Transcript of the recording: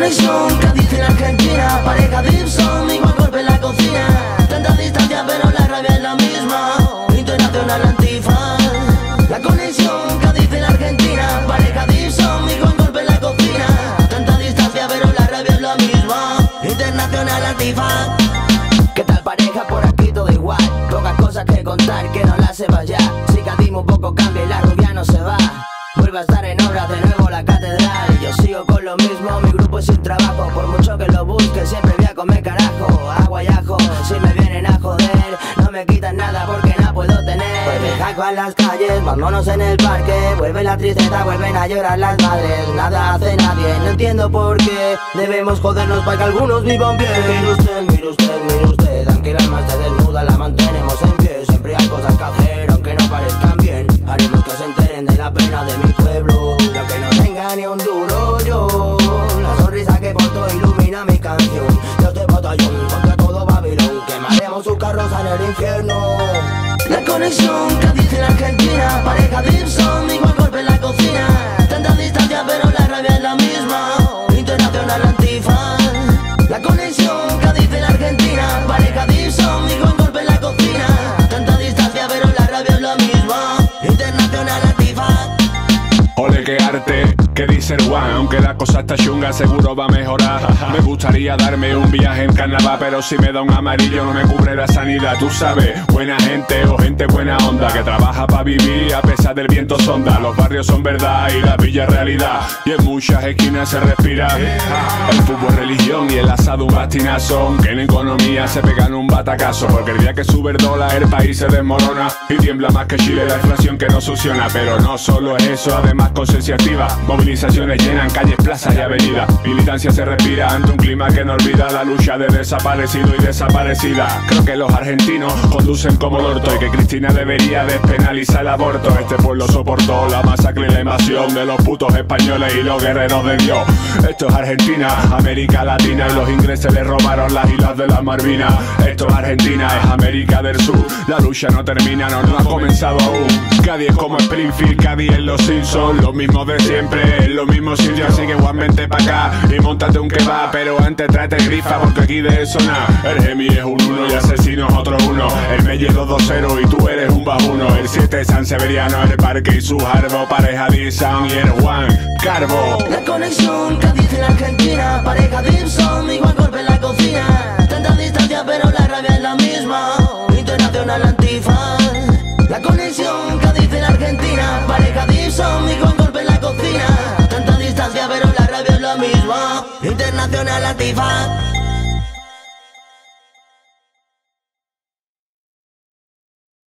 conexión Cádiz en Argentina, pareja Dipson, igual golpe en la cocina. Tanta distancia pero la rabia es la misma, internacional antifaz. La conexión Cádiz en Argentina, pareja Dipson, igual golpe en la cocina. Tanta distancia pero la rabia es la misma, internacional antifaz. ¿Qué tal pareja? Por aquí todo igual, pocas cosas que contar, que no las sepas ya. Si Cádiz un poco cambia y la rubia no se va, vuelve a estar en obras de nuevo la catedral. Yo sigo con lo mismo, mi grupo es sin trabajo. Por mucho que lo busque siempre voy a comer carajo. Agua y ajo, si me vienen a joder no me quitan nada porque no puedo tener. Vuelve Jaco a las calles, vámonos en el parque. Vuelve la tristeza, vuelven a llorar las madres. Nada hace nadie, no entiendo por qué debemos jodernos para que algunos vivan bien. Mire usted, mire usted, mire usted, aunque el alma esté desnuda la mantenemos en pie. Siempre hay cosas que hacer aunque no parezcan bien. Haremos que se enteren de la pena de mi pueblo, y aunque no tenga ni un duro yo, la sonrisa que porto ilumina mi canción. Yo te batallón contra todo Babilón, quemaremos sus carros en el infierno. La conexión Cádiz en Argentina, pareja Dipson, igual golpe en la cocina. Tanta distancia pero la rabia es la misma, internacional antifaz. La conexión Cádiz en Argentina, pareja Dipson, igual golpe en la cocina. Tanta distancia pero la rabia es la misma, internacional antifaz. Ole, qué arte, que dice el Juan. Aunque la cosa está chunga, seguro va a mejorar. Me gustaría darme un viaje en carnaval, pero si me da un amarillo no me cubre la sanidad. Tú sabes, buena gente o gente buena onda, que trabaja para vivir a pesar del viento sonda. Los barrios son verdad y la villa es realidad, y en muchas esquinas se respira. El fútbol religión y el asado un bastinazo, aunque en economía se pegan un batacazo. Porque el día que sube el dólar el país se desmorona y tiembla más que Chile la inflación que no succiona. Pero no solo es eso, además conciencia activa, movilizaciones llenan calles, plazas y avenidas. Militancia se respira ante un clima que no olvida la lucha de desaparecido y desaparecida. Creo que los argentinos conducen como el orto y que Cristina debería despenalizar el aborto. Este pueblo soportó la masacre y la invasión de los putos españoles y los guerreros de Dios. Esto es Argentina, América Latina, y los ingleses le robaron las islas de las Malvinas. Esto es Argentina, es América del Sur. La lucha no termina, no ha comenzado aún. Cádiz es como Springfield, Cádiz es los Simpsons, lo mismo de siempre, en los mismos sitios. Así que igualmente pa' acá y montate un kebab, pero antes tráete grifa porque aquí de eso nada. El Gemi es un 1 y asesino es otro 1. El Melle 2-2-0 y tú eres un bajuno. El 7 San Severiano, el Parque y su Jarbo, pareja Dipson y el Juan Carbo. La conexión Cádiz en Argentina, pareja Dipson, igual golpe en la cocina. Tanta distancia pero la rabia es la misma, internacional antifaz. La conexión Cádiz en Argentina, pareja Dipson, igual golpe en la cocina. Tanta distancia pero la rabia es la misma, internacional antifaz.